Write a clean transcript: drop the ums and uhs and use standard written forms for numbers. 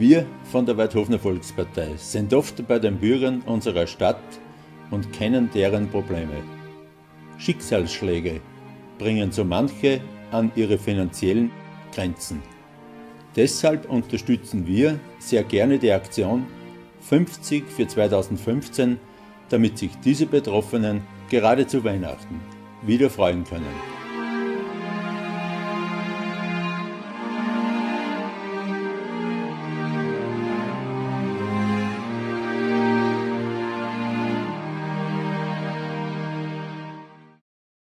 Wir von der Weidhofener Volkspartei sind oft bei den Bürgern unserer Stadt und kennen deren Probleme. Schicksalsschläge bringen so manche an ihre finanziellen Grenzen. Deshalb unterstützen wir sehr gerne die Aktion 50 für 2015, damit sich diese Betroffenen gerade zu Weihnachten wieder freuen können.